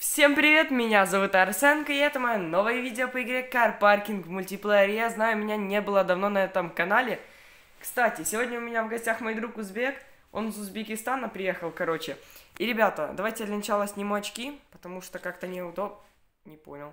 Всем привет, меня зовут Арсенка, и это мое новое видео по игре Car Parking в мультиплеере. Я знаю, меня не было давно на этом канале. Кстати, сегодня у меня в гостях мой друг Узбек, он из Узбекистана приехал, короче. И, ребята, давайте для начала сниму очки, потому что как-то неудобно. Не понял.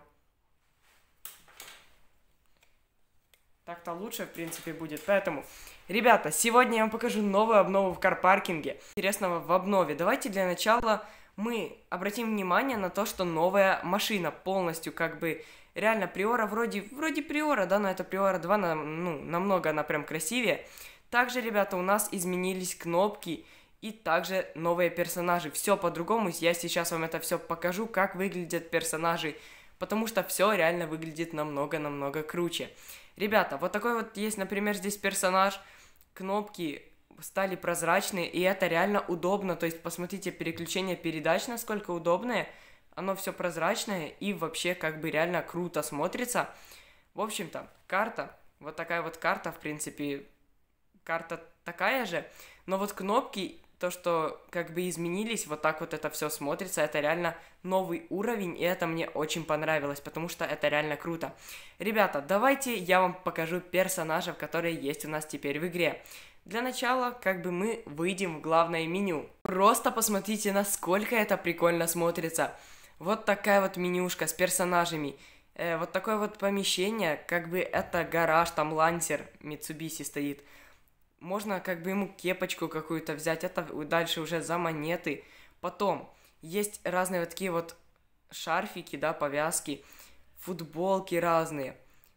Так-то лучше, в принципе, будет. Поэтому, ребята, сегодня я вам покажу новую обнову в карпаркинге. Интересного в обнове. Давайте для начала мы обратим внимание на то, что новая машина полностью, как бы, реально Приора вроде Приора, да, но это Приора 2, намного она прям красивее. Также, ребята, у нас изменились кнопки и также новые персонажи. Все по-другому, я сейчас вам это все покажу, как выглядят персонажи, потому что все реально выглядит намного-намного круче. Ребята, вот такой вот есть, например, здесь персонаж, кнопки стали прозрачные, и это реально удобно, то есть посмотрите, переключение передач, насколько удобное, оно все прозрачное и вообще как бы реально круто смотрится. В общем-то, карта, вот такая вот карта, в принципе, карта такая же, но вот кнопки, то, что как бы изменились, вот так вот это все смотрится, это реально новый уровень, и это мне очень понравилось, потому что это реально круто. Ребята, давайте я вам покажу персонажев, которые есть у нас теперь в игре. Для начала, как бы мы выйдем в главное меню. Просто посмотрите, насколько это прикольно смотрится. Вот такая вот менюшка с персонажами. Вот такое вот помещение, как бы это гараж, там лансер Mitsubishi стоит. Можно как бы ему кепочку какую-то взять, это дальше уже за монеты. Потом есть разные вот такие вот шарфики, да, повязки, футболки разные,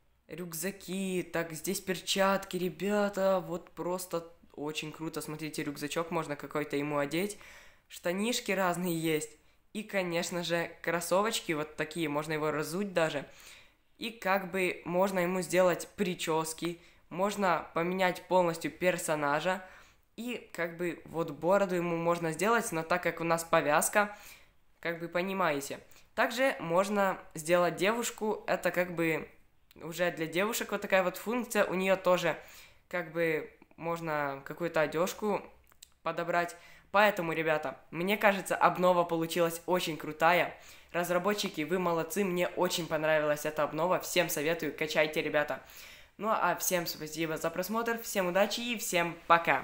рюкзаки, так, здесь перчатки, ребята, вот просто очень круто. Смотрите, рюкзачок можно какой-то ему одеть, штанишки разные есть. И, конечно же, кроссовочки вот такие, можно его разуть даже. И как бы можно ему сделать прически. Можно поменять полностью персонажа, и как бы вот бороду ему можно сделать, но так как у нас повязка, как бы понимаете. Также можно сделать девушку, это как бы уже для девушек вот такая вот функция, у нее тоже как бы можно какую-то одежку подобрать. Поэтому, ребята, мне кажется, обнова получилась очень крутая. Разработчики, вы молодцы, мне очень понравилась эта обнова, всем советую, качайте, ребята. Ну а всем спасибо за просмотр, всем удачи и всем пока.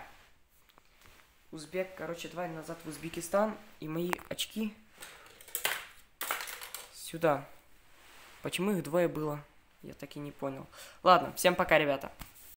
Узбек, короче, давай назад в Узбекистан. И мои очки сюда. Почему их двое было? Я так и не понял. Ладно, всем пока, ребята.